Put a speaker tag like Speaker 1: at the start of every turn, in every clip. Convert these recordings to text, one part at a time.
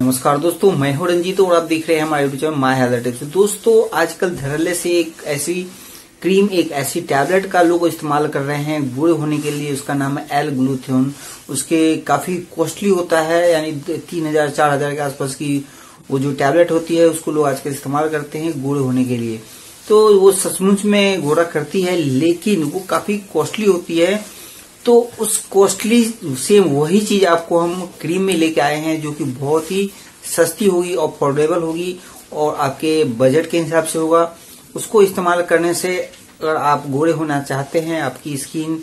Speaker 1: नमस्कार दोस्तों, मैं हूं रंजीत और आप देख रहे हैं हमारे YouTube channel my health tips. दोस्तों, आजकल धड़ल्ले से एक ऐसी क्रीम, एक ऐसी टैबलेट का लोग इस्तेमाल कर रहे हैं बूढ़े होने के लिए। उसका नाम है एल-ग्लूथियोन। उसके काफी कॉस्टली होता है, यानी 3000-4000 के आसपास की वो जो टैबलेट होती है उसको लोग आजकल इस्तेमाल करते हैं बूढ़े होने के लिए। तो वो सचमुच में गोरा करती है, लेकिन वो काफी कॉस्टली होती है। तो उस कॉस्टली सेम वही चीज आपको हम क्रीम में लेके आए हैं, जो कि बहुत ही सस्ती होगी, अफोर्डेबल होगी और आपके बजट के हिसाब से होगा। उसको इस्तेमाल करने से अगर आप गोरे होना चाहते हैं, आपकी स्किन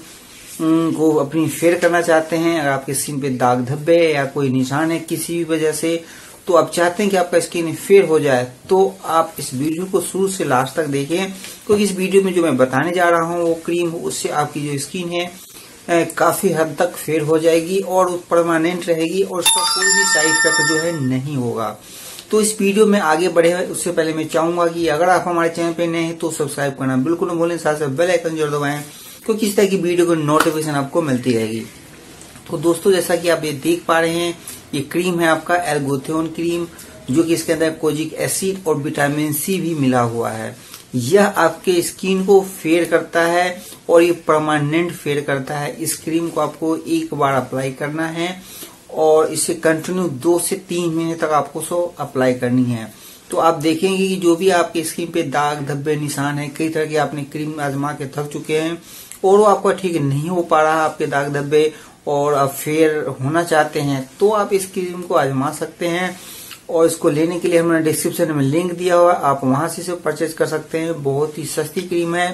Speaker 1: को अपनी फेयर करना चाहते हैं, अगर आपकी स्किन पे दाग धब्बे या कोई निशान है किसी भी वजह से, तो आप चाहते हैं कि आपका स्किन फेयर हो जाए, तो आप इस वीडियो को शुरू से लास्ट तक देखें। क्योंकि इस वीडियो में जो मैं बताने जा रहा हूँ वो क्रीम, उससे आपकी जो स्किन है काफी हद तक फेयर हो जाएगी और परमानेंट रहेगी और उसका कोई भी साइड इफेक्ट जो है नहीं होगा। तो इस वीडियो में आगे बढ़े उससे पहले मैं चाहूंगा कि अगर आप हमारे चैनल पे नए हैं तो सब्सक्राइब करना बिल्कुल न भूलें, साथ साथ बेल आइकन जरूर दबाएं, क्योंकि इस तरह की वीडियो को नोटिफिकेशन आपको मिलती रहेगी। तो दोस्तों, जैसा कि आप ये देख पा रहे हैं, ये क्रीम है आपका एल-ग्लूथियोन क्रीम, जो कि इसके अंदर कोजिक एसिड और विटामिन सी भी मिला हुआ है। यह आपके स्किन को फेयर करता है और ये परमानेंट फेयर करता है। इस क्रीम को आपको एक बार अप्लाई करना है और इसे कंटिन्यू 2 से 3 महीने तक आपको अप्लाई करनी है। तो आप देखेंगे कि जो भी आपकी स्किन पे दाग धब्बे निशान है, कई तरह की आपने क्रीम आजमा के थक चुके हैं और वो आपका ठीक नहीं हो पा रहा आपके दाग धब्बे, और आप फेयर होना चाहते हैं, तो आप इस क्रीम को आजमा सकते हैं। और इसको लेने के लिए हमने डिस्क्रिप्शन में लिंक दिया हुआ, आप वहां से इसे परचेज कर सकते हैं। बहुत ही सस्ती क्रीम है,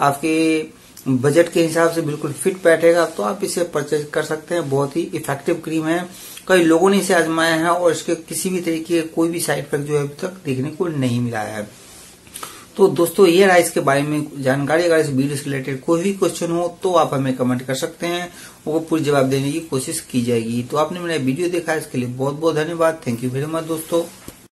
Speaker 1: आपके बजट के हिसाब से बिल्कुल फिट बैठेगा, तो आप इसे परचेज कर सकते हैं। बहुत ही इफेक्टिव क्रीम है, कई लोगों ने इसे आजमाया है और इसके किसी भी तरीके कोई भी साइड इफेक्ट जो है अभी तक देखने को नहीं मिला है। तो दोस्तों, ये रहा इसके बारे में जानकारी। अगर इस वीडियो से रिलेटेड कोई भी क्वेश्चन हो तो आप हमें कमेंट कर सकते हैं, वो पूरी जवाब देने की कोशिश की जाएगी। तो आपने मेरा वीडियो देखा, इसके लिए बहुत बहुत धन्यवाद। थैंक यू वेरी मच दोस्तों।